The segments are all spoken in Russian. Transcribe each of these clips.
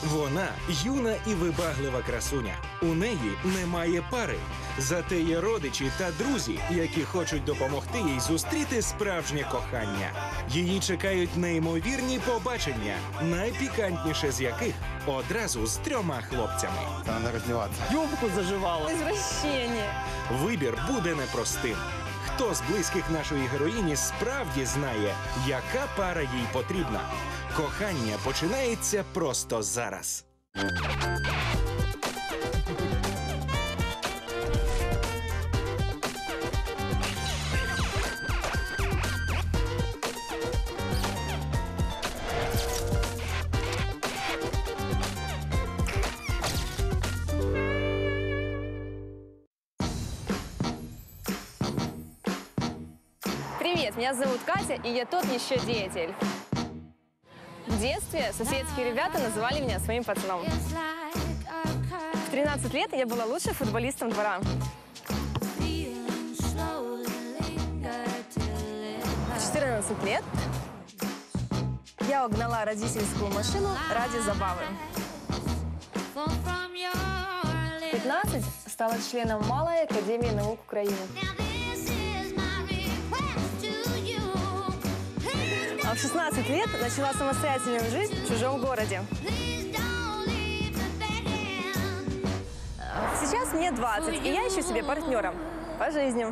Вона юна і вибаглива красуня. У неї немає пари. Зате є родичі та друзі, які хочуть допомогти їй зустріти справжнє кохання. Її чекають неймовірні побачення, найпікантніше з яких одразу з 3 хлопцями. Надо раздеваться. Юбку заживала. Извращение. Вибір буде непростим. Хто з близьких нашої героїні справді знає, яка пара їй потрібна? Кохання починається просто зараз. Привет, меня зовут Катя, и я тот еще деятель. В детстве соседские ребята называли меня своим пацаном. В 13 лет я была лучшим футболистом двора. В 14 лет я угнала родительскую машину ради забавы. В 15 стала членом Малой академии наук Украины. А в 16 лет начала самостоятельную жизнь в чужом городе. Сейчас мне 20, и я ищу себе партнера по жизни.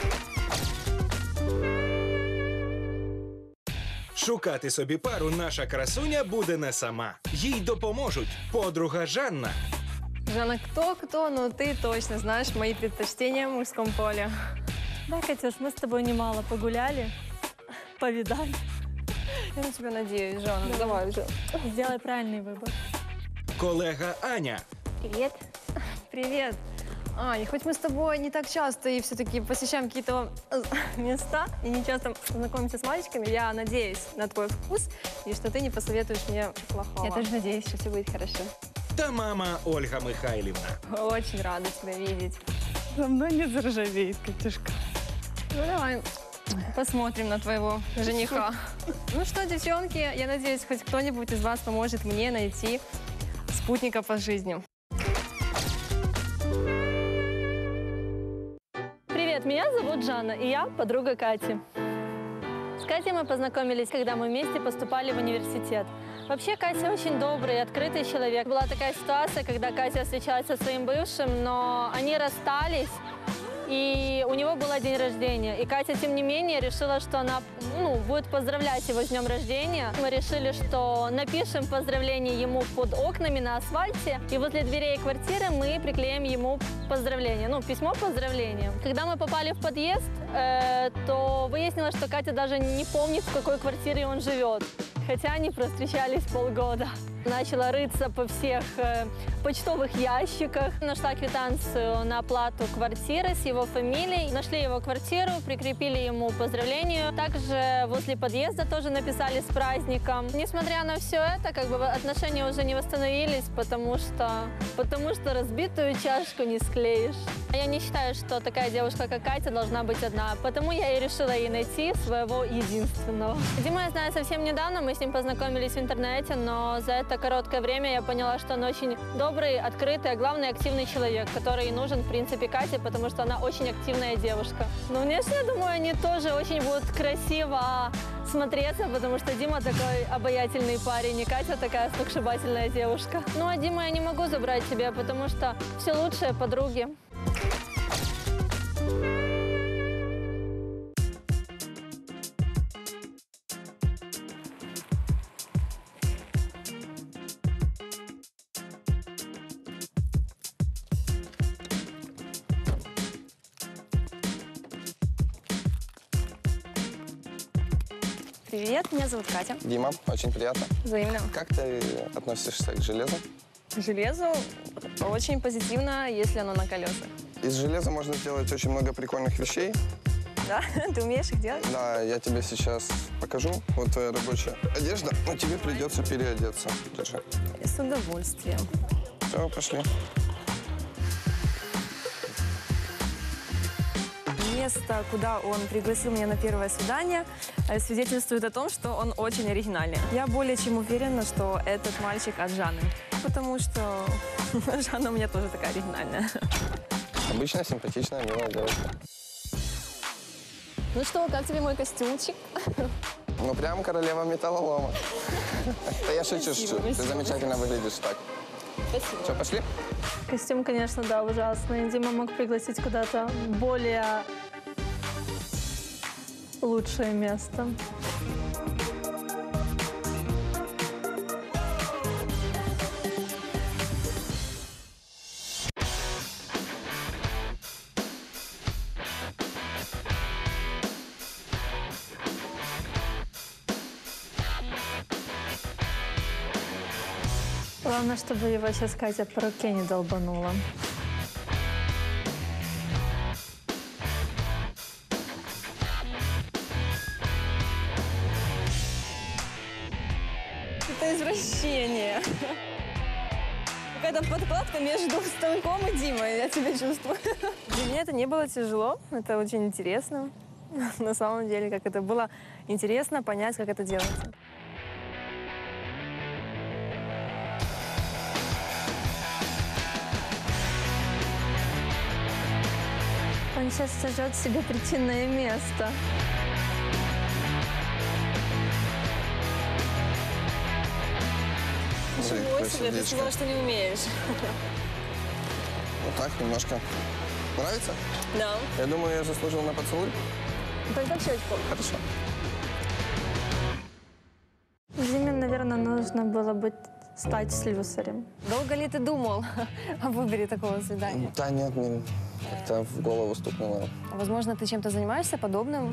Шукати собі пару наша красуня буде не сама. Їй допоможуть подруга Жанна. Жанна, кто, но ты точно знаешь мои предпочтения в мужском поле. Да, Катюш, мы с тобой немало погуляли, повидали. Я на тебя надеюсь, Жанна. Давай уже. Сделай правильный выбор. Колега Аня. Привет. Привет. Ань, хоть мы с тобой не так часто и все-таки посещаем какие-то места и не часто знакомимся с мальчиками, я надеюсь на твой вкус и что ты не посоветуешь мне плохого. Я тоже надеюсь, что все будет хорошо. Та мама Ольга Михайлівна. Очень рада тебя видеть. За мной не заржавеет, Катюшка. Ну давай посмотрим на твоего жениха. Ну что, девчонки, я надеюсь, хоть кто-нибудь из вас поможет мне найти спутника по жизни. Привет, меня зовут Жанна, и я подруга Кати. С Катей мы познакомились, когда мы вместе поступали в университет. Вообще, Катя очень добрый и открытый человек. Была такая ситуация, когда Катя встречалась со своим бывшим, но они расстались, и у него был день рождения. И Катя, тем не менее, решила, что она будет поздравлять его с днем рождения. Мы решили, что напишем поздравление ему под окнами на асфальте, и возле дверей квартиры мы приклеим ему поздравление, письмо поздравления. Когда мы попали в подъезд, то выяснилось, что Катя даже не помнит, в какой квартире он живет. Хотя они провстречались полгода. Начала рыться по всех почтовых ящиках. Нашла квитанцию на оплату квартиры с его фамилией. Нашли его квартиру, прикрепили ему поздравление. Также возле подъезда тоже написали с праздником. Несмотря на все это, отношения уже не восстановились, потому что разбитую чашку не склеишь. Я не считаю, что такая девушка, как Катя, должна быть одна. Потому я и решила ей найти своего единственного. Диму я знаю совсем недавно, мы с ним познакомились в интернете, но за это короткое время я поняла, что он очень добрый, открытый, а главное, активный человек, который нужен, в принципе, Кате, потому что она очень активная девушка. Но внешне, я думаю, они тоже очень будут красиво смотреться, потому что Дима такой обаятельный парень, и Катя такая сногсшибательная девушка. Ну, а Диму я не могу забрать себе, потому что все лучшие подруги. Привет, меня зовут Катя. Дима, очень приятно. Взаимно. Как ты относишься к железу? К железу очень позитивно, если оно на колесах. Из железа можно сделать очень много прикольных вещей. Да? Ты умеешь их делать? Да, я тебе сейчас покажу. Вот твоя рабочая одежда, но тебе придется переодеться. Держи. С удовольствием. Все, пошли. место, куда он пригласил меня на первое свидание, свидетельствует о том, что он очень оригинальный. Я более чем уверена, что этот мальчик от Жанны, потому что Жанна у меня тоже такая оригинальная. Обычно симпатичная, милая девушка. Ну что, как тебе мой костюмчик? Ну, прям королева металлолома. Да я шучу, шучу. Ты спасибо. замечательно выглядишь так. Спасибо. Что, пошли? Костюм, конечно, да, ужасный. Дима мог пригласить куда-то более лучшее место. Главное, чтобы его сейчас Катя по руке не долбанула. Это извращение. Какая-то подкладка между станком и Димой, я тебя чувствую. Для меня это не было тяжело, это очень интересно. На самом деле, как это было интересно понять, как это делается. Он сейчас сожжет себе причинное место. Ничего себе, ты сердечко. сказала, что не умеешь. Вот так, немножко. Нравится? Да. Я думаю, я заслужил на поцелуй. Только в щечку. Хорошо. Диме, наверное, нужно было бы стать слюсарем. Долго ли ты думал о выборе такого свидания? Да нет, мне как-то в голову стукнуло. Возможно, ты чем-то занимаешься подобным?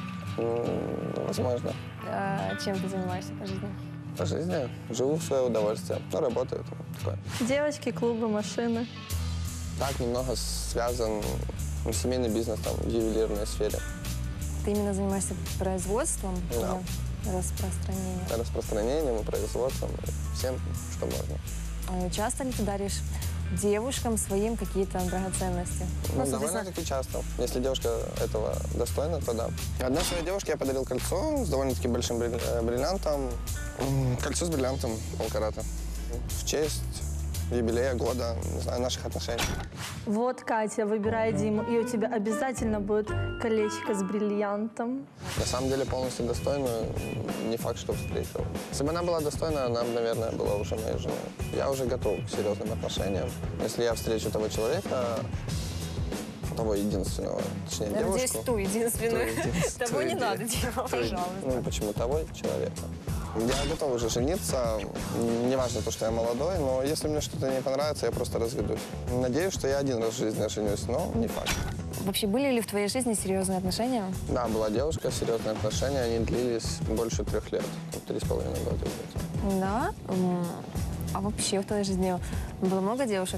Возможно. Чем ты занимаешься по жизни? По жизни живу в свое удовольствие. Ну, работаю. Такое. Девочки, клубы, машины. Так, немного связан семейный бизнес там, в ювелирной сфере. Ты именно занимаешься производством Да. или распространением? Распространением и производством, и всем, что можно. Часто ли ты даришь девушкам своим какие-то драгоценности? Ну, соответственно, довольно-таки часто. Если девушка этого достойна, то да. Одной своей девушке я подарил кольцо с довольно-таки большим бриллиантом. Кольцо с бриллиантом полкарата. В честь юбилея года, не знаю, наших отношений. Вот, Катя, выбирай Диму, и у тебя обязательно будет колечко с бриллиантом. На самом деле полностью достойную, не факт, что встретил. Если бы она была достойна, она бы, наверное, была уже моей женой. Я уже готов к серьезным отношениям. Если я встречу того человека, того единственного, точнее, я девушку. надеюсь, ту единственную. Ту единственную. Того не надо, Дима, То есть, пожалуйста. Ну, почему того человека? Я готов уже жениться, неважно то, что я молодой, но если мне что-то не понравится, я просто разведусь. Надеюсь, что я один раз в жизни женюсь, но не факт. Вообще, были ли в твоей жизни серьезные отношения? Да, была девушка, серьезные отношения, они длились больше 3 лет, 3,5 года где-то. Да? А вообще в твоей жизни было много девушек?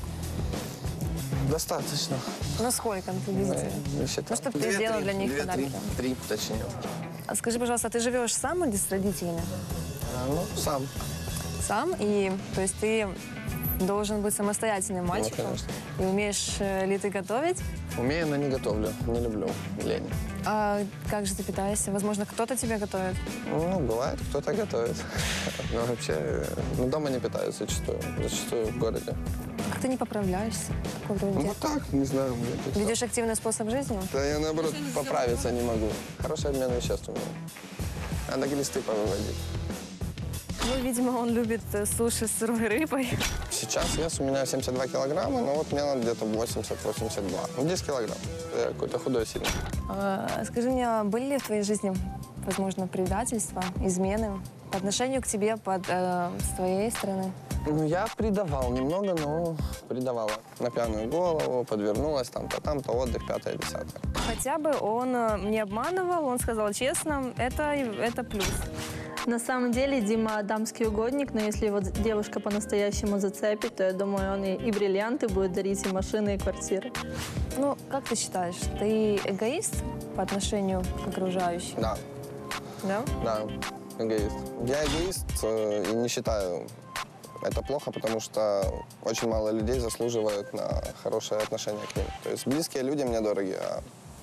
Достаточно. Ну, сколько приблизительно? Не считал. Ну, чтобы ты сделал для них 2, подарки. 3, точнее. А скажи, пожалуйста, ты живешь сам или с родителями? Ну, сам. Сам, и то есть ты должен быть самостоятельным мальчиком. конечно. И умеешь ли ты готовить? Умею, но не готовлю. Не люблю лень. А как же ты питаешься? Возможно, кто-то тебе готовит? Ну, бывает, кто-то готовит. Но вообще, ну, дома не питаюсь зачастую в городе. Как ты не поправляешься? Какой вроде? Ну, вот так, не знаю. мне кажется. Ведешь активный способ жизни? Да я, наоборот, поправиться не могу. Хороший обмен веществ у меня. Надо глисты повыводить. Ну, видимо, он любит суши с сырой рыбой. Сейчас вес у меня 72 килограмма, но вот мне надо где-то 80-82. Ну, 10 килограмм. Я какой-то худой сильный. Скажи мне, были ли в твоей жизни, возможно, предательства, измены по отношению к тебе с твоей стороны? Ну, я предавал немного, но предавала. На пьяную голову, подвернулась, там-то, отдых, 5-10. Хотя бы он не обманывал, он сказал честно, это плюс. На самом деле Дима дамский угодник, но если его девушка по-настоящему зацепит, то я думаю, он и бриллианты будет дарить, и машины, и квартиры. Ну, как ты считаешь, ты эгоист по отношению к окружающим? Да, Да? да, эгоист. Я эгоист и не считаю это плохо, потому что очень мало людей заслуживают на хорошее отношение к ним. То есть близкие люди мне дороги, а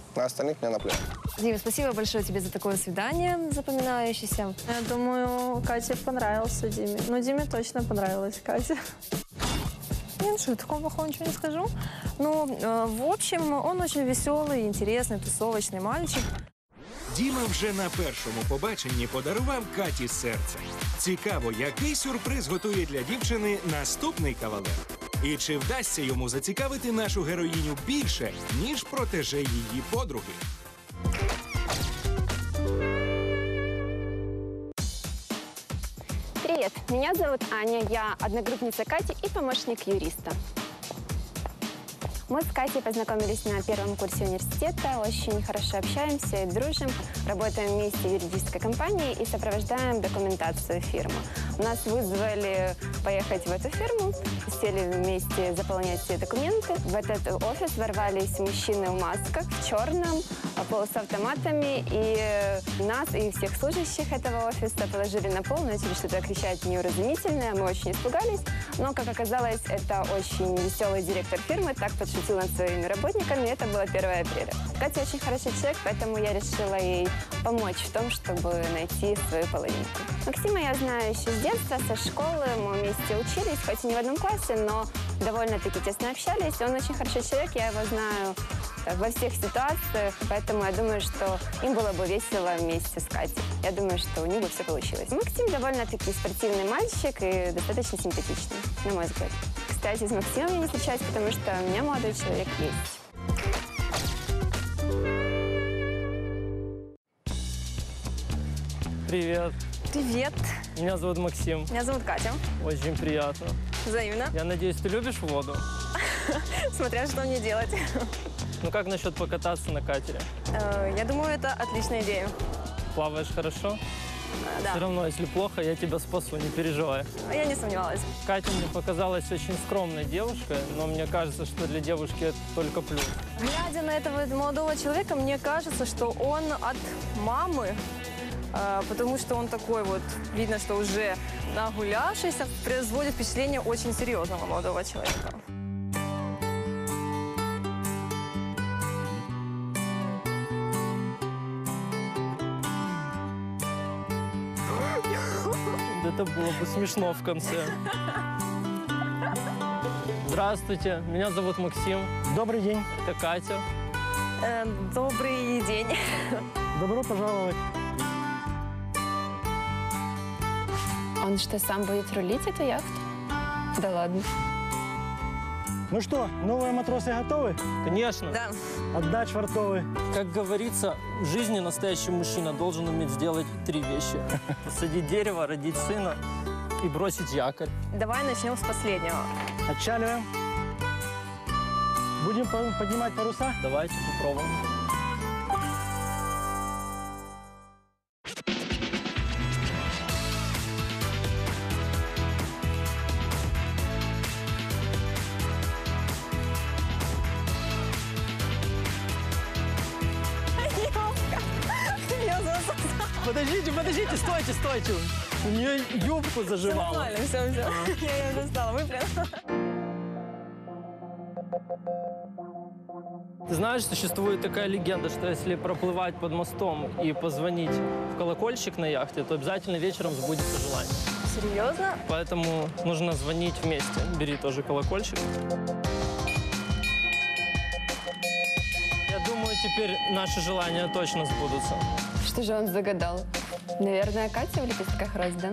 На остальных мне наплевать. Дим, спасибо большое тебе за такое свидание запоминающееся. Я думаю, Кате понравился Диме. Ну, Диме точно понравилась Катя. Не, ну что, такого плохого ничего не скажу. Ну, в общем, он очень веселый, интересный, тусовочный мальчик. Діма вже на першому побаченні подарував Каті серце. Цікаво, який сюрприз готує для дівчини наступний кавалер. І чи вдасться йому зацікавити нашу героїню більше, ніж протеже її подруги? Привет, меня зовут Аня, я одногруппница Кати и помощник юриста. Мы с Катей познакомились на первом курсе университета, очень хорошо общаемся и дружим, работаем вместе в юридической компании и сопровождаем документацию фирмы. Нас вызвали поехать в эту фирму, сели вместе заполнять все документы. В этот офис ворвались мужчины в масках, в черном, с автоматами, и нас, и всех служащих этого офиса положили на пол, начали что-то кричать неуразумительное, мы очень испугались, но, как оказалось, это очень веселый директор фирмы, так подшутил над своими работниками, и это было 1 апреля. Катя очень хороший человек, поэтому я решила ей помочь в том, чтобы найти свою половинку. Максима я знаю еще с детства, со школы, мы вместе учились, хоть и не в одном классе, но довольно-таки тесно общались. Он очень хороший человек, я его знаю так, во всех ситуациях, поэтому я думаю, что им было бы весело вместе с Катей. Я думаю, что у них бы все получилось. Максим довольно-таки спортивный мальчик и достаточно симпатичный, на мой взгляд. Кстати, с Максимом я не встречаюсь, потому что у меня молодой человек есть. Привет, Привет, меня зовут Максим. меня зовут Катя. Очень приятно. Взаимно. Я надеюсь, ты любишь воду? Смотря что мне делать. Ну как насчет покататься на катере? Я думаю, это отличная идея. Плаваешь хорошо? Да, Все равно, если плохо, я тебя спасу, не переживай. я не сомневалась. Катя мне показалась очень скромной девушкой, но мне кажется, что для девушки это только плюс. Глядя на этого молодого человека, мне кажется, что он от мамы, потому что он такой вот, видно, что уже нагулявшийся, производит впечатление очень серьезного молодого человека. Это было бы смешно в конце. Здравствуйте, меня зовут Максим. Добрый день. Это Катя. Добрый день. Добро пожаловать. Он что, сам будет рулить эту яхту? Да ладно. Ну что, новые матросы готовы? Конечно. Да. Отдать швартовы. Как говорится, в жизни настоящий мужчина должен уметь сделать 3 вещи. Посадить дерево, родить сына и бросить якорь. Давай начнем с последнего. Отчаливаем. Будем поднимать паруса. Давайте попробуем. Я засосала. Подождите, стойте. У нее юбку заживала. Нормально, все. Я ее достала, выплюнула. Ты знаешь, существует такая легенда, что если проплывать под мостом и позвонить в колокольчик на яхте, то обязательно вечером сбудется желание. Серьезно? Поэтому нужно звонить вместе. Бери тоже колокольчик. Я думаю, теперь наши желания точно сбудутся. Что же он загадал? Наверное, Катя в лепестках роз, да?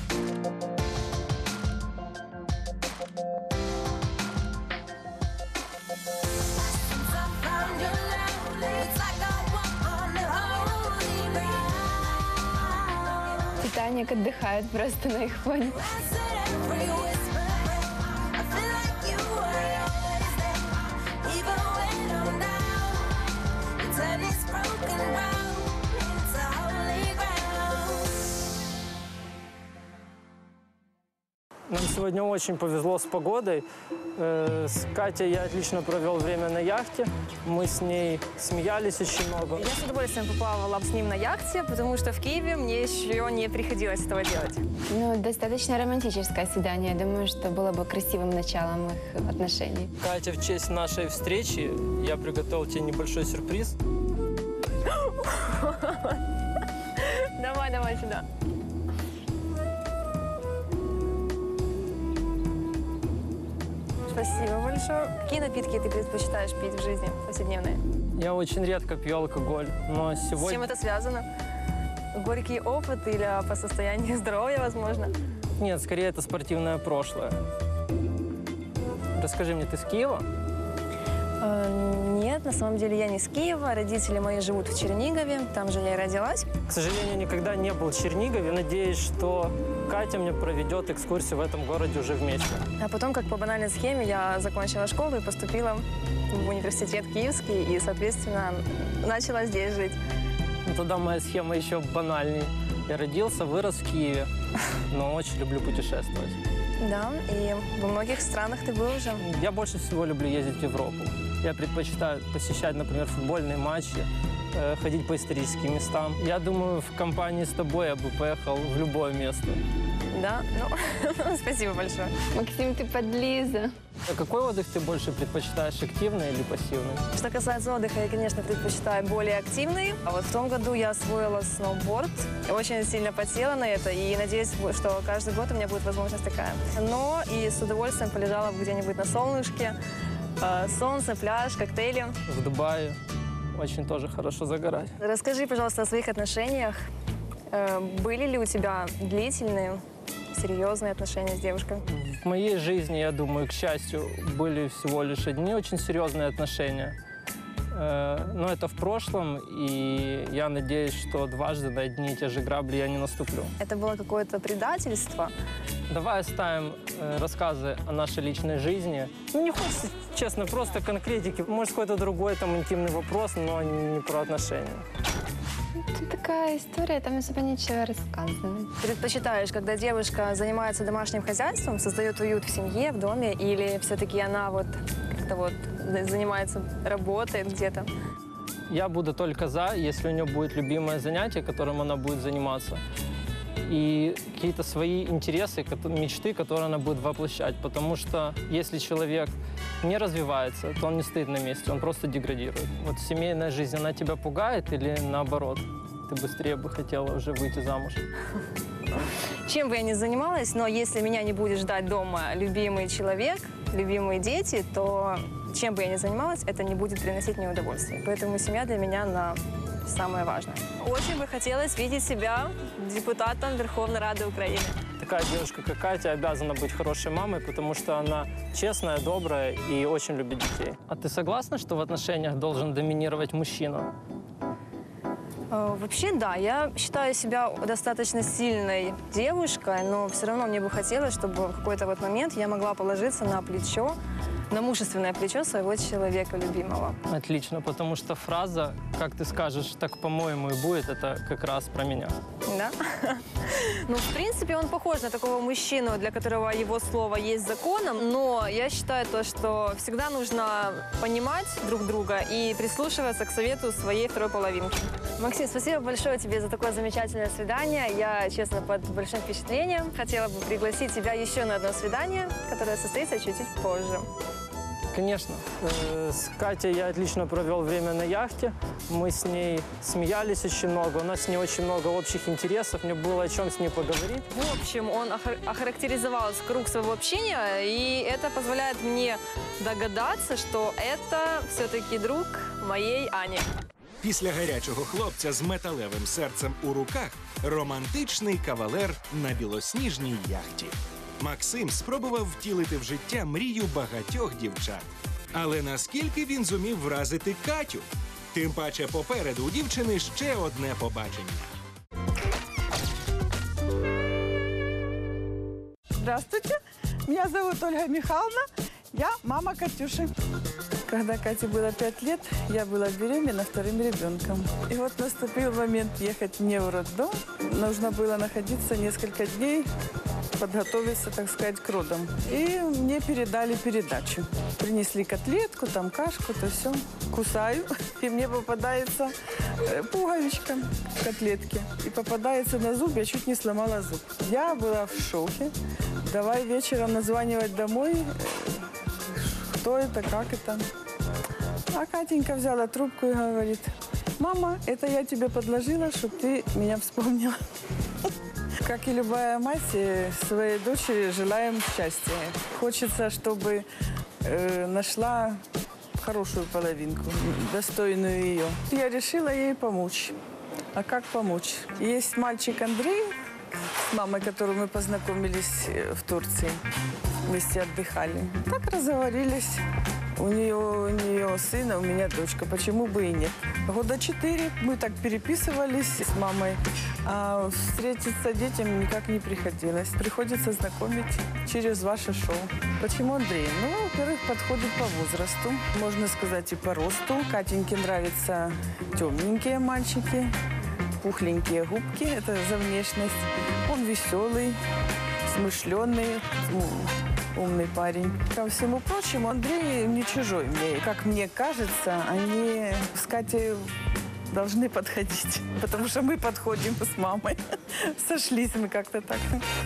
Титаник отдыхает просто на их фоне. Нам сегодня очень повезло с погодой. С Катей я отлично провел время на яхте. Мы с ней смеялись очень много. Я с удовольствием поплавала с ним на яхте, потому что в Киеве мне еще не приходилось этого делать. Ну, достаточно романтическое свидание. Я думаю, что было бы красивым началом их отношений. Катя, в честь нашей встречи я приготовил тебе небольшой сюрприз. Давай, давай сюда. Спасибо большое. Какие напитки ты предпочитаешь пить в жизни повседневные? Я очень редко пью алкоголь, но С чем сегодня... это связано? Горький опыт или по состоянию здоровья, возможно? Нет, скорее это спортивное прошлое. Расскажи мне, ты с Киева? Нет, на самом деле я не с Киева. Родители мои живут в Чернигове, там же я и родилась. К сожалению, никогда не был в Чернигове. Надеюсь, что Катя мне проведет экскурсию в этом городе уже вместе. А потом, как по банальной схеме, я закончила школу и поступила в университет Киевский и, соответственно, начала здесь жить. Ну, тогда моя схема еще банальней. Я родился, вырос в Киеве, но очень люблю путешествовать. Да, и во многих странах ты был уже. Я больше всего люблю ездить в Европу. Я предпочитаю посещать, например, футбольные матчи, ходить по историческим местам. Я думаю, в компании с тобой я бы поехал в любое место. Да, ну, спасибо большое. Максим, ты подлиза. А какой отдых ты больше предпочитаешь, активный или пассивный? Что касается отдыха, я, конечно, предпочитаю более активный. А вот в том году я освоила сноуборд. Очень сильно потела на это и надеюсь, что каждый год у меня будет возможность такая. Но и с удовольствием полежала бы где-нибудь на солнышке. Солнце, пляж, коктейли. В Дубае очень тоже хорошо загорать. Расскажи, пожалуйста, о своих отношениях. Были ли у тебя длительные, серьезные отношения с девушкой? В моей жизни, я думаю, к счастью, были всего лишь одни очень серьезные отношения. Но это в прошлом, и я надеюсь, что дважды на одни и те же грабли я не наступлю. Это было какое-то предательство? Давай оставим рассказы о нашей личной жизни. Ну, не хочется, честно, просто конкретики. Может, какой-то другой там интимный вопрос, но не про отношения. Тут такая история, там особо нечего рассказывать. Предпочитаешь, когда девушка занимается домашним хозяйством, создает уют в семье, в доме, или все-таки она вот как-то вот занимается, работает где-то? Я буду только за, если у нее будет любимое занятие, которым она будет заниматься, и какие-то свои интересы, мечты, которые она будет воплощать. Потому что если человек не развивается, то он не стоит на месте, он просто деградирует. Вот семейная жизнь, она тебя пугает или наоборот? Ты быстрее бы хотела уже выйти замуж? Чем бы я ни занималась, но если меня не будет ждать дома любимый человек, любимые дети, то чем бы я ни занималась, это не будет приносить мне удовольствие. Поэтому семья для меня самое важное. Очень бы хотелось видеть себя депутатом Верховной Рады Украины. Такая девушка, как Катя, обязана быть хорошей мамой, потому что она честная, добрая и очень любит детей. А ты согласна, что в отношениях должен доминировать мужчина? Вообще, да, я считаю себя достаточно сильной девушкой, но все равно мне бы хотелось, чтобы в какой-то вот момент я могла положиться на плечо, на мужественное плечо своего человека любимого. Отлично, потому что фраза «как ты скажешь, так, по-моему, и будет» — это как раз про меня. Да? Ну, в принципе, он похож на такого мужчину, для которого его слово есть законом, но я считаю то, что всегда нужно понимать друг друга и прислушиваться к совету своей второй половинки. Максим, спасибо большое тебе за такое замечательное свидание. Я, честно, под большим впечатлением. Хотела бы пригласить тебя еще на одно свидание, которое состоится чуть-чуть позже. Конечно. С Катей я отлично провел время на яхте. Мы с ней смеялись очень много. У нас с ней очень много общих интересов. Мне было о чем с ней поговорить. В общем, он охарактеризовал круг своего общения, и это позволяет мне догадаться, что это все-таки друг моей Ани. Після гарячого хлопця з металевим серцем у руках романтичний кавалер на білосніжній яхті. Максим спробував втілити в життя мрію багатьох дівчат. Але наскільки він зумів вразити Катю? Тим паче попереду у дівчини ще одне побачення. Здравствуйте, меня зовут Ольга Михайловна, я мама Катюши. Когда Кате было 5 лет, я была беременна вторым ребенком. И вот наступил момент ехать мне в роддом. Нужно было находиться несколько дней подготовиться, так сказать, к родам. И мне передали передачу. Принесли котлетку, там кашку, то все. Кусаю, и мне попадается пуговичка в котлетке. И попадается на зуб, я чуть не сломала зуб. Я была в шоке. Давай вечером названивать домой, кто это, как это. А Катенька взяла трубку и говорит: мама, это я тебе подложила, чтобы ты меня вспомнила. Как и любая мать, своей дочери желаем счастья. Хочется, чтобы нашла хорошую половинку, достойную ее. Я решила ей помочь. А как помочь? Есть мальчик Андрей, с мамой, которой мы познакомились в Турции. Вместе отдыхали. Так разговорились. У нее сын, а у меня дочка. Почему бы и нет? Года 4 мы так переписывались с мамой. А встретиться детям никак не приходилось. Приходится знакомить через ваше шоу. Почему Андрей? Ну, во-первых, подходит по возрасту. Можно сказать, и по росту. Катеньке нравятся темненькие мальчики, пухленькие губки. Это за внешность. Он веселый, смышленый, умный парень. Ко всему прочему, Андрей не чужой мне. Как мне кажется, они с Катей должны подходить. Потому что мы подходим с мамой. Сошлись мы как-то так.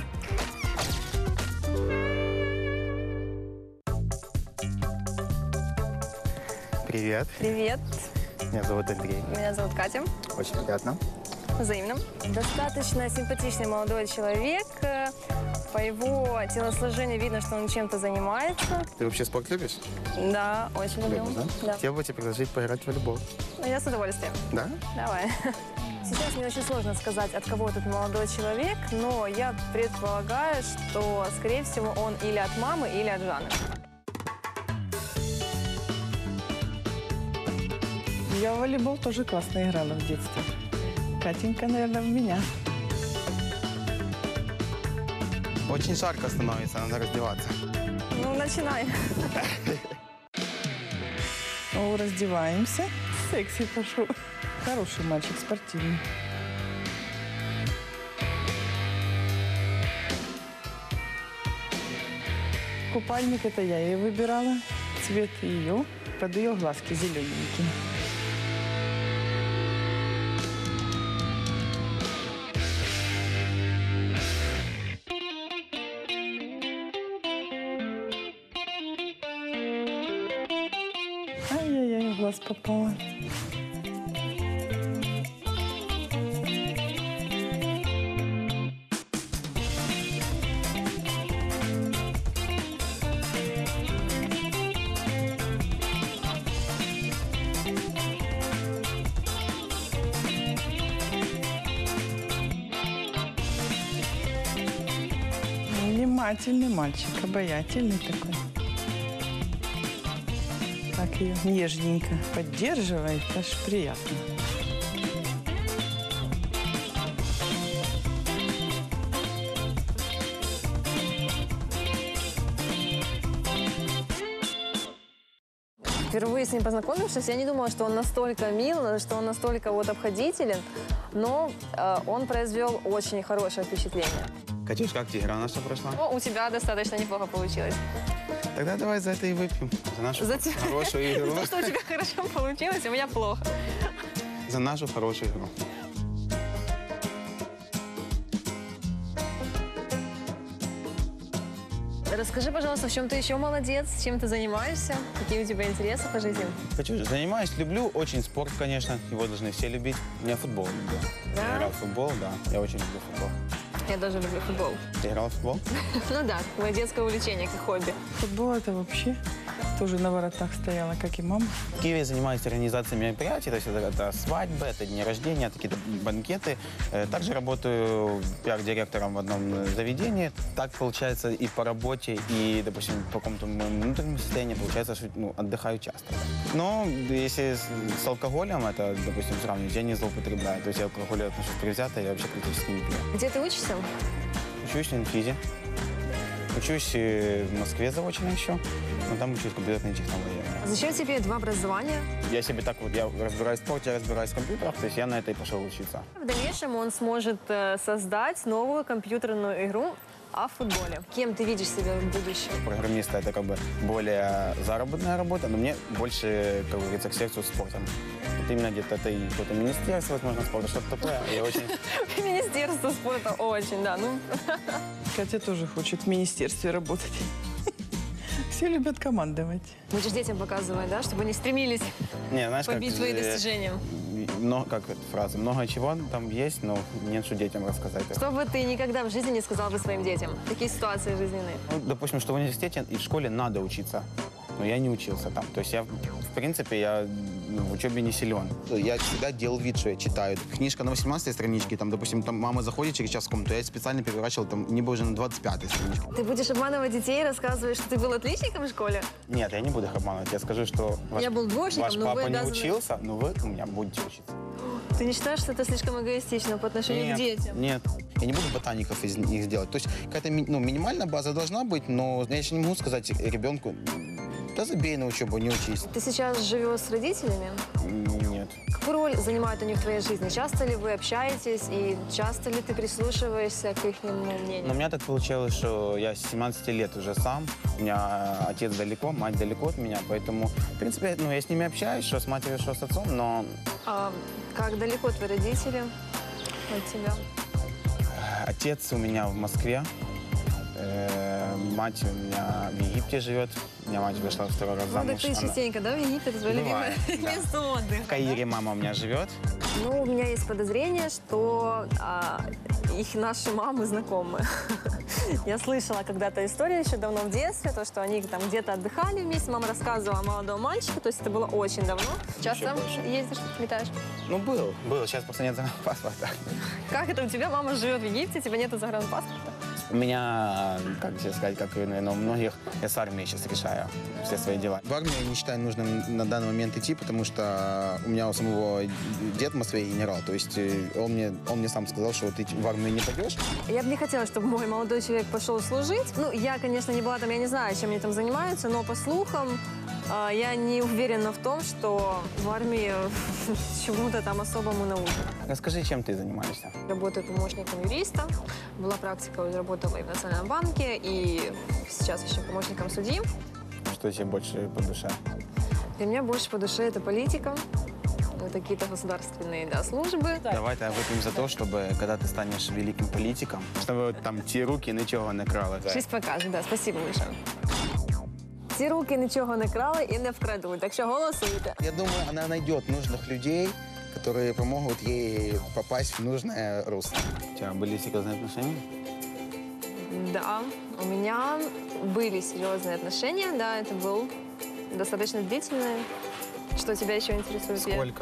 Привет, Привет, меня зовут Андрей. меня зовут Катя. Очень приятно. Взаимно. Достаточно симпатичный молодой человек. По его телосложению видно, что он чем-то занимается. Ты вообще спорт любишь? Да, очень люблю. Любишь, да? Да. Хотел бы тебе предложить поиграть в волейбол. Я с удовольствием. Да? Давай. Сейчас мне очень сложно сказать, от кого этот молодой человек, но я предполагаю, что, скорее всего, он или от мамы, или от Жанны. Я в волейбол тоже классно играла в детстве. Катенька, наверное, в меня. Очень жарко становится, надо раздеваться. Ну, начинай. О, раздеваемся. Секси пошел. Хороший мальчик, спортивный. Купальник это я ей выбирала. Цвет ее, под ее глазки зелененький. Ай-яй-яй, в глаз попала. Внимательный мальчик, обаятельный такой. Так ее нежненько поддерживает, аж приятно. Впервые с ним познакомившись, я не думала, что он настолько мил, что он настолько вот обходителен, но он произвел очень хорошее впечатление. Катюш, как тебе игра наша прошла? Ну, у тебя достаточно неплохо получилось. Тогда давай за это и выпьем. За нашу За тебя. хорошую игру. За то, что у тебя хорошо получилось, у меня плохо. За нашу хорошую игру. Расскажи, пожалуйста, в чем ты еще молодец, чем ты занимаешься, какие у тебя интересы по жизни? Катюш, занимаюсь, люблю очень спорт, конечно. Его должны все любить. Я футбол люблю. Да? Я играл в футбол, да. Я очень люблю футбол. Я тоже люблю футбол. Ты играл в футбол? Ну да, мое детское увлечение, как хобби. Футбол это вообще тоже на воротах стояла, как и мама. В Киеве занимаюсь организацией мероприятий, то есть это свадьбы, это дни рождения, какие-то банкеты. Также работаю пиар-директором в одном заведении. Так получается и по работе, и, допустим, по какому-то моему внутреннему состоянию получается, что отдыхаю часто. Но если с алкоголем это, допустим, сравнивать, я не злоупотребляю. То есть я к алкоголю отношусь предвзято, я вообще практически не пью. Где ты учишься? Учусь в инфизе. Учусь в Москве заочно еще, но там учусь компьютерные технологии. Зачем тебе два образования? Я себе так вот, я разбираюсь в спорте, я разбираюсь в компьютерах, то есть я на это и пошел учиться. В дальнейшем он сможет создать новую компьютерную игру, а в футболе. Кем ты видишь себя в будущем? Программиста это как бы более заработная работа, но мне больше, как говорится, к сердцу спортом. Вот именно где-то это и какое-то министерство, возможно, спорта, что-то такое. Я очень... Министерство спорта очень, да. Ну. Катя тоже хочет в министерстве работать. Все любят командовать. Будешь детям показывать, да, чтобы они стремились Не, знаешь, побить свои достижения. Как эта фраза, много чего там есть, но нет, что детям рассказать. Что бы ты никогда в жизни не сказал бы своим детям? Такие ситуации жизненные. Ну, допустим, что в университете и в школе надо учиться, но я не учился там. То есть я, в принципе, я в учебе не силен. Я всегда делал вид, что я читаю. Книжка на 18-й страничке, там, допустим, там мама заходит через час в комнату, я специально переворачивал, там, не уже на 25-й страничке. Ты будешь обманывать детей, рассказываешь, что ты был отличником в школе? Нет, я не буду их обманывать. Я скажу, что Я был двоечником, ваш но вы папа не обязаны- учился, но вы у меня будете учиться. Ты не считаешь, что это слишком эгоистично по отношению к детям? Нет. Я не буду ботаников из них сделать. То есть какая-то минимальная база должна быть, но я еще не могу сказать ребенку, да забей на учебу, не учись. Ты сейчас живешь с родителями? Нет. Какую роль занимают они в твоей жизни? Часто ли вы общаетесь и часто ли ты прислушиваешься к их мнению? Но у меня так получилось, что я с 17 лет уже сам. У меня отец далеко, мать далеко от меня, поэтому, в принципе, ну, я с ними общаюсь, что с матерью, что с отцом, но... А как далеко твои родители от тебя? Отец у меня в Москве, мать у меня в Египте живет. У меня мать вышла второй раз Ну, замуж. так ты частенько, да, в Египет? Это твое любимое Бывает, да. место отдыха. В Каире мама у меня живет. Ну, у меня есть подозрение, что их наши мамы знакомы. Я слышала когда-то историю еще давно в детстве, то, что они там где-то отдыхали вместе, мама рассказывала о молодом мальчике, то есть это было очень давно. Часто ездишь, летаешь? Ну, был. Сейчас просто нет загранпаспорта. Как это у тебя мама живет в Египте, у тебя нет загранпаспорта? У меня, как тебе сказать, как и, наверное, у многих, я с армией сейчас решаю все свои дела. В армию я не считаю нужным на данный момент идти, потому что у меня у самого дед в Москве генерал. То есть он мне сам сказал, что ты в армию не пойдешь. Я бы не хотела, чтобы мой молодой человек пошел служить. Ну, я, конечно, не была там, я не знаю, чем они там занимаются, но по слухам я не уверена в том, что в армии чему-то там особому научат. Расскажи, чем ты занимаешься? Работаю помощником юриста. Была практика, работала и в Национальном банке, и сейчас еще помощником судьи. Что тебе больше по душе? Для меня больше по душе это политика, это какие-то государственные службы. Давай тогда выпьем за то, чтобы, когда ты станешь великим политиком, чтобы там ті руки нічого не крали. Жизнь покаже, да, спасибо, Миша. Ці руки нічого не крали і не вкрадуть, так що голосуйте. Я думаю, она найдет нужных людей, которые помогут ей попасть в нужное русло. У тебя были серьезные отношения? Да, у меня были серьезные отношения, да, это был достаточно длительное. Что тебя еще интересует? Сколько?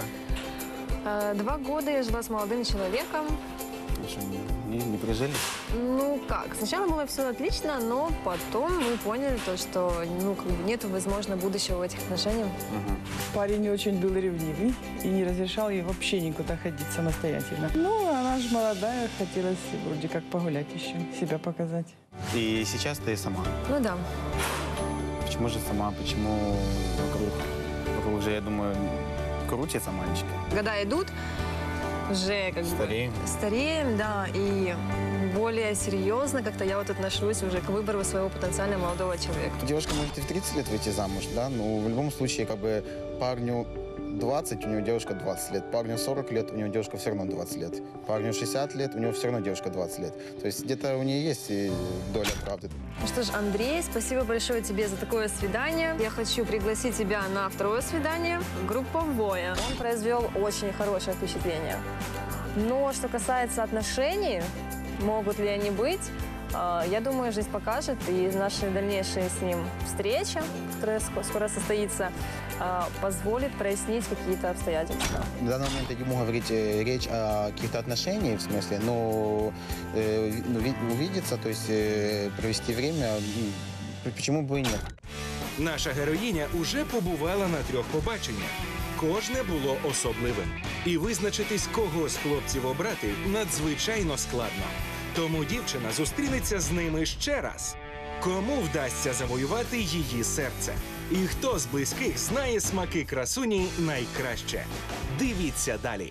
2 года я жила с молодым человеком. Что, не прижили? Ну как, сначала было все отлично, но потом мы поняли то, что нет, возможно, будущего в этих отношениях. Парень очень был ревнивый и не разрешал ей вообще никуда ходить самостоятельно. Ну, она же молодая, хотелось вроде как погулять еще, себя показать. И сейчас ты сама. Ну да. Почему же сама? Почему вокруг уже, я думаю, крутятся мальчики? Года идут, уже как Стареем. бы стареем, да, и более серьезно как-то я вот отношусь уже к выбору своего потенциально молодого человека. Девушка может и в 30 лет выйти замуж, да, но в любом случае, как бы, парню 20, у него девушка 20 лет, парню 40 лет, у него девушка все равно 20 лет, парню 60 лет, у него все равно девушка 20 лет. То есть где-то у нее есть и доля правды. Ну что ж, Андрей, спасибо большое тебе за такое свидание. Я хочу пригласить тебя на второе свидание, групповое. Он произвел очень хорошее впечатление. Но что касается отношений, могут ли они быть, я думаю, жизнь покажет, и наша дальнейшая с ним встреча, которая скоро состоится, позволит прояснить какие-то обстоятельства. В данный момент я не могу говорить речь о каких-то отношениях, в смысле, но увидеться, то есть провести время, почему бы и нет. Наша героїня уже побувала на 3 побаченнях. Кожне було особливим. І визначитись, кого з хлопців обрати, надзвичайно складно. Тому дівчина зустрінеться з ними ще раз. Кому вдасться завоювати її серце? І хто з близьких знає смаки красуні найкраще? Дивіться далі.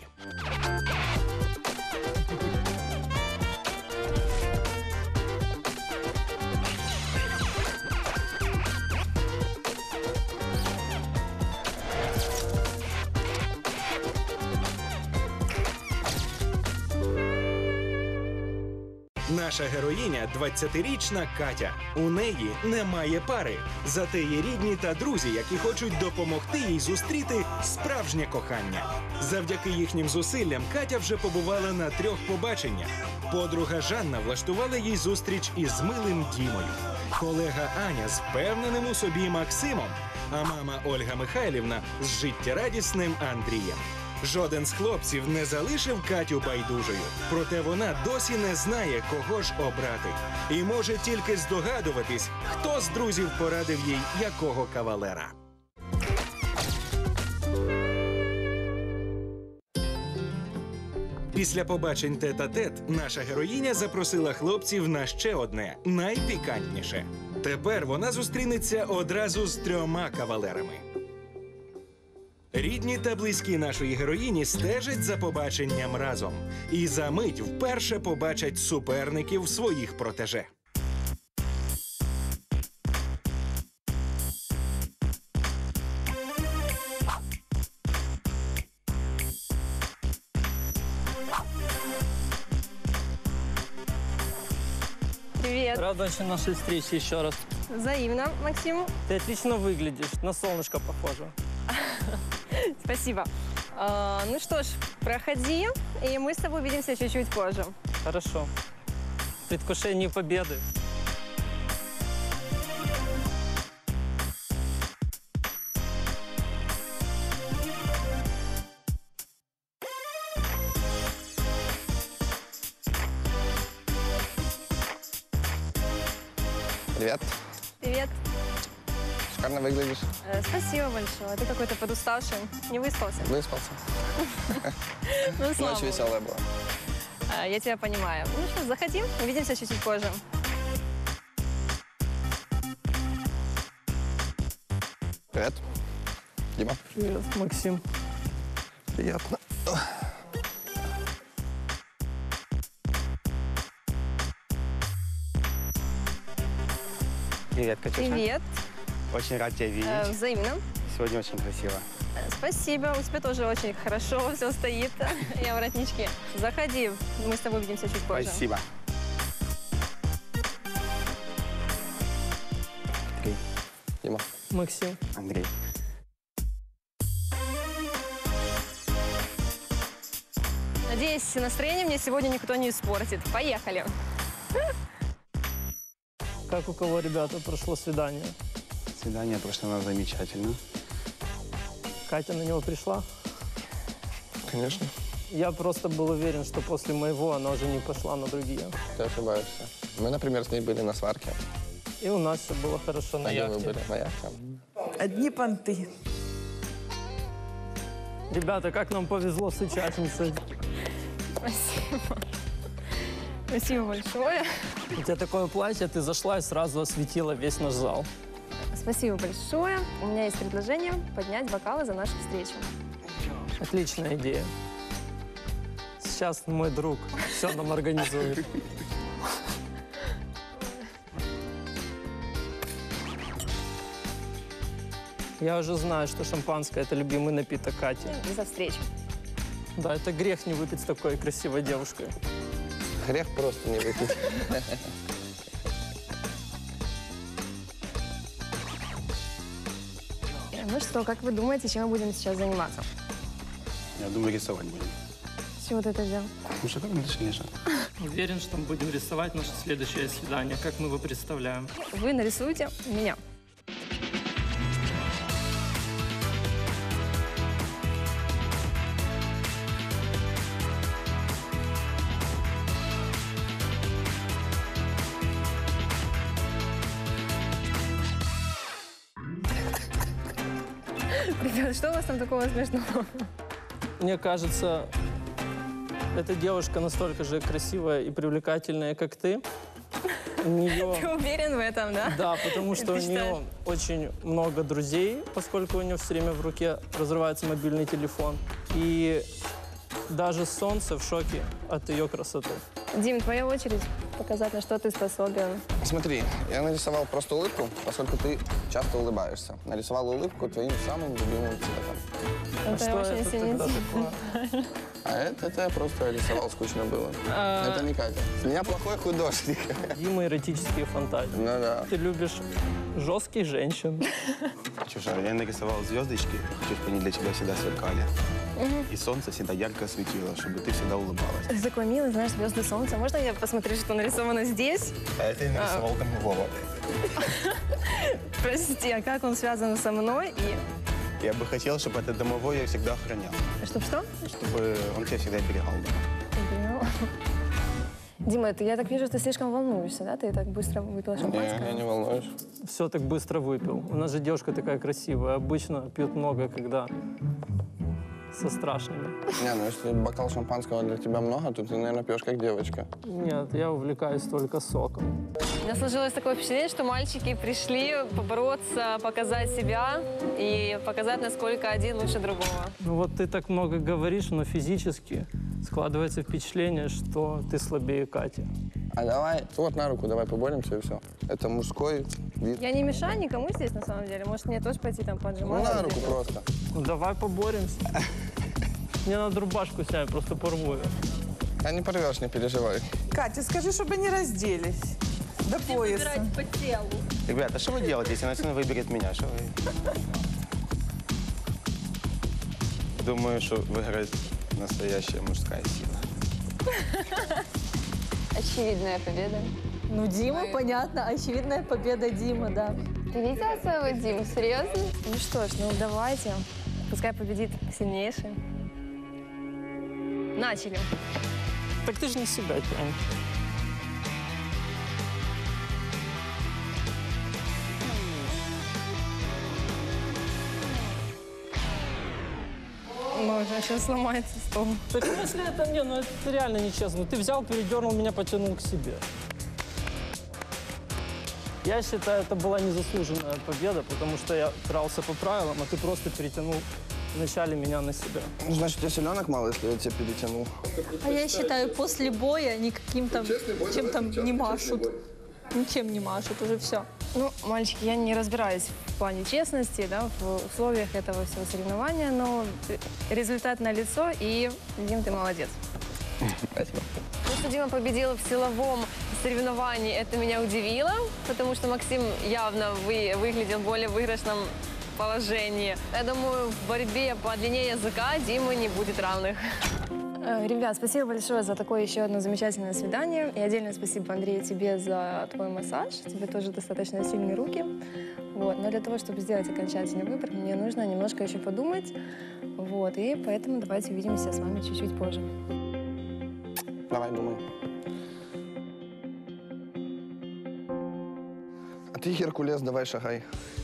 Наша героїня – 20-річна Катя. У неї немає пари. Зате є рідні та друзі, які хочуть допомогти їй зустріти справжнє кохання. Завдяки їхнім зусиллям Катя вже побувала на 3 побаченнях. Подруга Жанна влаштувала їй зустріч із милим Дімою. Колега Аня з впевненим у собі Максимом. А мама Ольга Михайлівна з життєрадісним Андрієм. Жоден з хлопців не залишив Катю байдужою. Проте вона досі не знає, кого ж обрати. І може тільки здогадуватись, хто з друзів порадив їй якого кавалера. Після побачень тет-а-тет наша героїня запросила хлопців на ще одне, найпікантніше. Тепер вона зустрінеться одразу з 3 кавалерами. Рідні та близькі нашої героїні стежать за побаченням разом. І за мить вперше побачать суперників своїх протеже. Привет. Рад очень нашей встрече еще раз. Взаимно, Максим. Ты отлично выглядишь, на солнышко похоже. Спасибо. Ну что ж, проходи, и мы с тобой увидимся чуть-чуть позже. Хорошо. В предвкушении победы. Привет. Привет. Шикарно выглядишь. Спасибо большое. Ты какой-то подуставший. Не выспался? Выспался. Ну, слава Ночь богу. веселая была. Я тебя понимаю. Ну что, заходи, увидимся чуть-чуть позже. Привет. Дима. Привет, Максим. Приятно. Привет, Катюша. Привет. Очень рад тебя видеть. Взаимно. Сегодня очень красиво. Спасибо. У тебя тоже очень хорошо все стоит. Я воротнички. Заходи, мы с тобой увидимся чуть позже. Спасибо. Андрей. Дима. Максим. Андрей. Надеюсь, настроение мне сегодня никто не испортит. Поехали. Как у кого, ребята, прошло свидание? Свидание прошло у нас замечательно. Катя на него пришла? Конечно. Я просто был уверен, что после моего она уже не пошла на другие. Ты ошибаешься. Мы, например, с ней были на сварке. И у нас все было хорошо на А где вы яхте. были? На яхте. Одни понты. Ребята, как нам повезло с участницей. Спасибо. Спасибо большое. У тебя такое платье, ты зашла и сразу осветила весь наш зал. Спасибо большое. У меня есть предложение поднять бокалы за нашу встречу. Отличная идея. Сейчас мой друг все нам организует. Я уже знаю, что шампанское – это любимый напиток Кати. И за встречу. Да, это грех не выпить с такой красивой девушкой. Грех просто не выпить. Ну что, как вы думаете, чем мы будем сейчас заниматься? Я думаю, рисовать будем. С чего ты это взял? Ну, шикарно решение, что? Уверен, что мы будем рисовать наше следующее свидание, как мы его представляем. Вы нарисуете меня. Ребят, что у вас там такого смешного? Мне кажется, эта девушка настолько же красивая и привлекательная, как ты. У нее... Ты уверен в этом, да? Да, потому что Ты у нее считаешь? очень много друзей, поскольку у нее все время в руке разрывается мобильный телефон. И даже солнце в шоке от ее красоты. Дим, твоя очередь показать, на что ты способен. Смотри, я нарисовал просто улыбку, поскольку ты часто улыбаешься. Нарисовал улыбку твоим самым любимым цветом. Это что очень это сильно тогда интересно. такое? А это я просто рисовал, скучно было. Это не Катя. С меня плохой художник. Дима эротические фантазии. Ну да. Ты любишь жестких женщин. Чужа, я нарисовал звездочки, хочу, чтобы они для тебя всегда сверкали. И солнце всегда ярко светило, чтобы ты всегда улыбалась. Ты такой милый, знаешь, звезды солнца. Можно я посмотрю, что нарисовано здесь? А это я нарисовал там Вова. Прости, а как он связан со мной? И Я бы хотел, чтобы этот домовой я всегда охранял. Чтоб что? Чтобы он тебя всегда берегал. Дима, я так вижу, ты слишком волнуешься, да? Ты так быстро выпила шампанское? Я не волнуюсь. Все так быстро выпил. У нас же девушка такая красивая. Обычно пьют много, когда со страшными. Не, ну если бокал шампанского для тебя много, то ты, наверное, пьешь как девочка. Нет, я увлекаюсь только соком. У меня сложилось такое впечатление, что мальчики пришли побороться, показать себя и показать, насколько один лучше другого. Ну вот ты так много говоришь, но физически складывается впечатление, что ты слабее Кати. А давай, вот на руку, давай поборемся и все. Это мужской вид. Я не мешаю никому здесь, на самом деле. Может, мне тоже пойти там Ну, поджиматься? на руку просто. Ну давай поборемся. Мне надо рубашку снять, просто порву ее. А не порвешь, не переживай. Катя, скажи, чтобы не разделись. До пояса. по телу. Ребята, что вы делаете, если Настя выберет меня? Что вы... Думаю, что выиграет настоящая мужская сила. Очевидная победа. Ну, Дима, понятно. Очевидная победа Димы, да. Ты видела своего Диму? Серьезно? Ну что ж, ну давайте. Пускай победит сильнейший. Начали. Так ты же не себя тянешь. Ну, сейчас сломается стол. Так если это мне, ну это реально нечестно. Ты взял, передернул меня, потянул к себе. Я считаю, это была незаслуженная победа, потому что я дрался по правилам, а ты просто перетянул вначале меня на себя. Ну, значит, я селенок мало, если я тебя перетянул. А я считаю, после боя никаким там, чем-то не машут. Ничем не машут, уже все. Ну, мальчики, я не разбираюсь в плане честности, да, в условиях этого всего соревнования, но результат налицо, и, Дим, ты молодец. Спасибо. То, что Дима победил в силовом соревновании, это меня удивило, потому что Максим явно выглядел в более выигрышном положении. Я думаю, в борьбе по длине языка Димы не будет равных. Ребят, спасибо большое за такое еще одно замечательное свидание. И отдельное спасибо, Андрей, тебе за твой массаж. Тебе тоже достаточно сильные руки. Вот. Но для того, чтобы сделать окончательный выбор, мне нужно немножко еще подумать. Вот. И поэтому давайте увидимся с вами чуть-чуть позже. Давай, думай. А ты, Геркулес, давай шагай.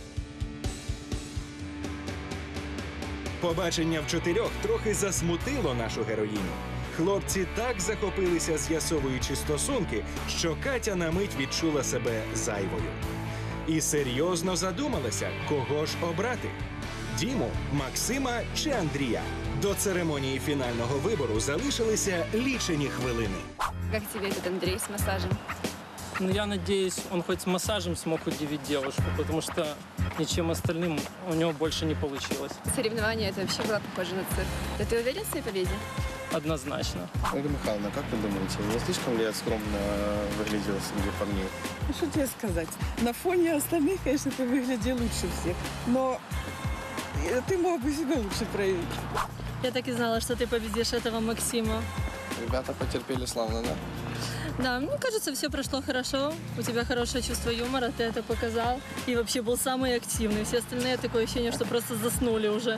Побачення в чотирьох трохи засмутило нашу героїню. Хлопці так захопилися, з'ясовуючи стосунки, що Катя на мить відчула себе зайвою. І серйозно задумалася, кого ж обрати – Діму, Максима чи Андрія. До церемонії фінального вибору залишилися лічені хвилини. Как тебе этот Андрей с массажем? Ну, я надеюсь, он хоть с массажем смог удивить девушку, потому что ничем остальным у него больше не получилось. Соревнование это вообще было похоже на цирк. Да ты уверен в своей победе? Однозначно. Ольга Михайловна, как вы думаете, не слишком ли я скромно выглядел среди парней? Ну, что тебе сказать? На фоне остальных, конечно, ты выглядел лучше всех. Но ты мог бы себя лучше проявить. Я так и знала, что ты победишь этого Максима. Ребята потерпели славно, да? Да, мне кажется, все прошло хорошо. У тебя хорошее чувство юмора, ты это показал. И вообще был самый активный. Все остальные такое ощущение, что просто заснули уже.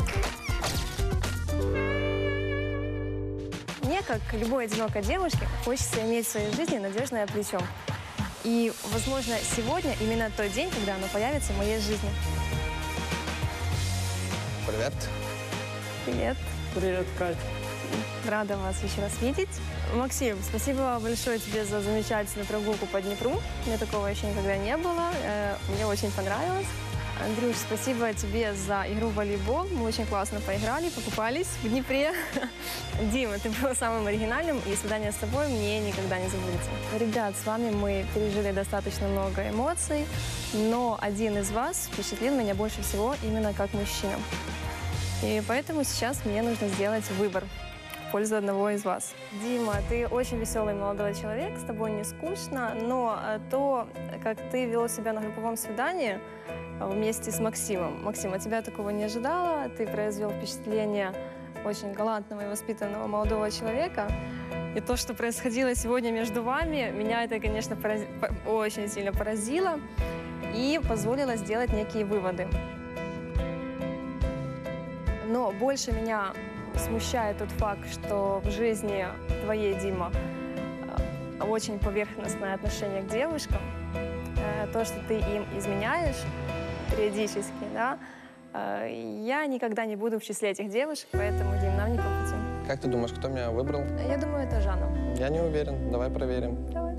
Мне, как любой одинокой девушке, хочется иметь в своей жизни надежное плечо. И, возможно, сегодня именно тот день, когда оно появится в моей жизни. Привет. Привет. Привет, Катя. Рада вас еще раз видеть. Максим, спасибо большое тебе за замечательную прогулку по Днепру. У меня такого еще никогда не было. Мне очень понравилось. Андрюш, спасибо тебе за игру в волейбол. Мы очень классно поиграли, покупались в Днепре. Дима, ты был самым оригинальным, и свидание с тобой мне никогда не забудется. Ребят, с вами мы пережили достаточно много эмоций, но один из вас впечатлил меня больше всего именно как мужчина. И поэтому сейчас мне нужно сделать выбор. пользу одного из вас. Дима, ты очень веселый молодой человек, с тобой не скучно, но то, как ты вел себя на групповом свидании вместе с Максимом. Максим, от тебя такого не ожидала, ты произвел впечатление очень галантного и воспитанного молодого человека. И то, что происходило сегодня между вами, меня это, конечно, очень сильно поразило и позволило сделать некие выводы. Но больше меня смущает тот факт, что в жизни твоей, Дима, очень поверхностное отношение к девушкам, то, что ты им изменяешь периодически, да, я никогда не буду в числе этих девушек, поэтому, Дим, нам не по пути. Как ты думаешь, кто меня выбрал? Я думаю, это Жанна. Я не уверен. Давай проверим. Давай.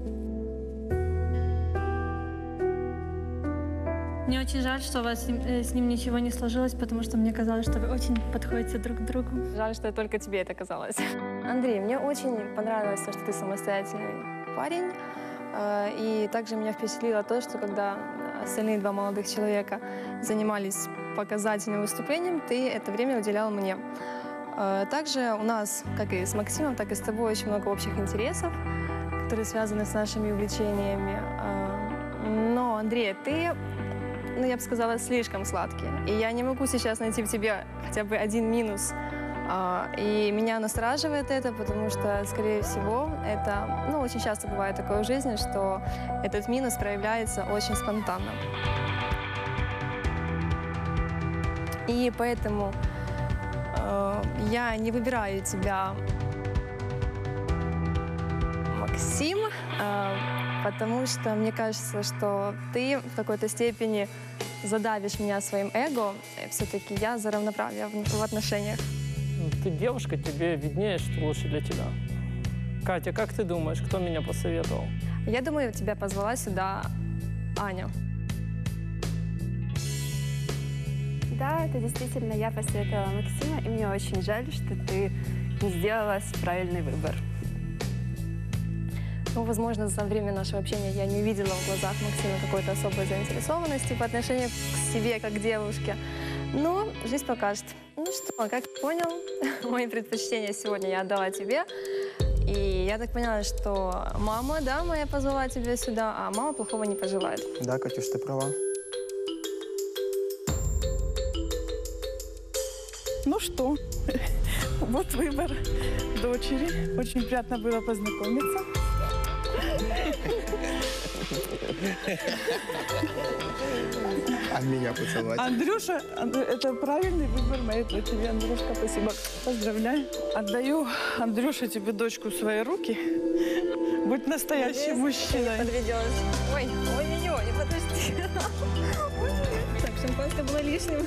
Мне очень жаль, что у вас с ним ничего не сложилось, потому что мне казалось, что вы очень подходите друг к другу. Жаль, что только тебе это казалось. Андрей, мне очень понравилось то, что ты самостоятельный парень. И также меня впечатлило то, что когда остальные два молодых человека занимались показательным выступлением, ты это время уделял мне. Также у нас, как и с Максимом, так и с тобой, очень много общих интересов, которые связаны с нашими увлечениями. Но, Андрей, ты, ну, я бы сказала, слишком сладкий. И я не могу сейчас найти в тебе хотя бы один минус. И меня настораживает это, потому что, скорее всего, это, ну, очень часто бывает такое в жизни, что этот минус проявляется очень спонтанно. И поэтому я не выбираю тебя, Максим, потому что мне кажется, что ты в какой-то степени задавишь меня своим эго. Все-таки я за равноправие в отношениях. Ты девушка, тебе виднее, что лучше для тебя. Катя, как ты думаешь, кто меня посоветовал? Я думаю, тебя позвала сюда Аня. Да, это действительно я посоветовала Максима, и мне очень жаль, что ты не сделала правильный выбор. Ну, возможно, за время нашего общения я не увидела в глазах Максима какой-то особой заинтересованности по отношению к себе, как к девушке. Но жизнь покажет. Ну что, как ты понял, мои предпочтения сегодня я отдала тебе. И я так поняла, что мама, да, моя позвала тебя сюда, а мама плохого не пожелает. Да, Катюш, ты права. Ну что, вот выбор дочери. Очень приятно было познакомиться. А меня поцеловать? Андрюша, это правильный выбор моей дочери. Андрюшка, спасибо. Поздравляю. Отдаю, Андрюша, тебе дочку в свои руки. Будь настоящим мужчиной. Подведешь. Ой, ой-ой-ой, подожди. Так, шампанское было лишним.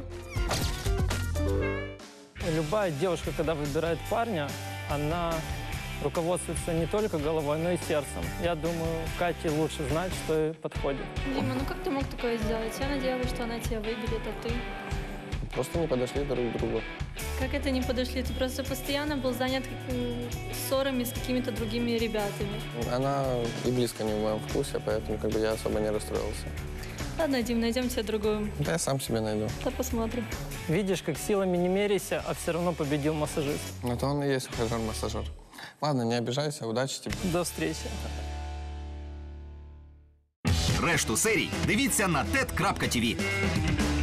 Любая девушка, когда выбирает парня, она руководствуется не только головой, но и сердцем. Я думаю, Кате лучше знать, что ей подходит. Дима, ну как ты мог такое сделать? Я надеялась, что она тебя выберет, а ты? Просто не подошли друг к другу. Как это не подошли? Ты просто постоянно был занят ссорами с какими-то другими ребятами. Она и близко не в моем вкусе, поэтому как бы я особо не расстроился. Ладно, Дим, найдем тебе другую. Да я сам себе найду. Да посмотрим. Видишь, как силами не меряйся, а все равно победил массажист. Но то он и есть ухажер-массажер. Ладно, не обижайся, удачи тебе. До встречи. Решту серій дивіться на ted.tv.